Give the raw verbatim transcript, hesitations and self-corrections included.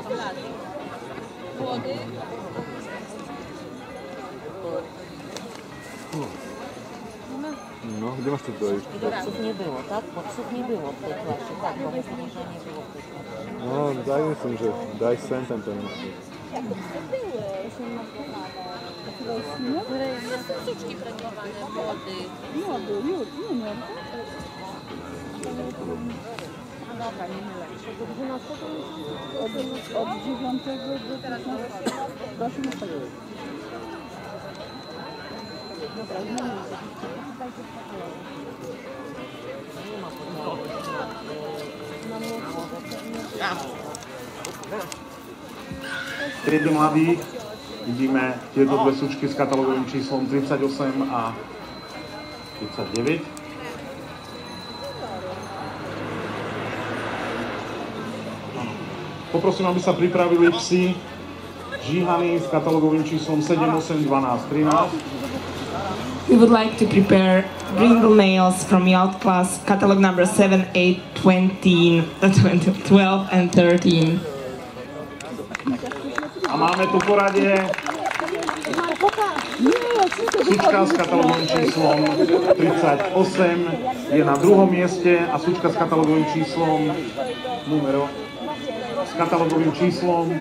No, gdzie masz tu dojść? Podców nie było, tak? Podców nie było w tej klasie, tak, bo myślę, że nie było w tej klasie. No, daj mi tym, że daj sentem ten. To są suczki premiowane, młody. Młody, lud, junior. Dobra, nie mylę. Od, od dziewiątego do piętnastego. Do osiemnastego. Dobra, Nie ma podmiotów. Na V triede mladých vidíme tieto dve sučky s katalogovým číslom tridsaťosem a tridsaťdeväť. Poprosím, aby sa pripravili psi žíhaní s katalogovým číslom sedem, osem, dvanásť, trinásť. We would like to prepare brindle males from yacht class, catalog number seven, eight, twenty, twelve and thirteen. A máme tu poradie sučka s katalogovým číslom tridsaťosem je na druhom mieste a sučka s katalogovým číslom numero s katalogovým číslom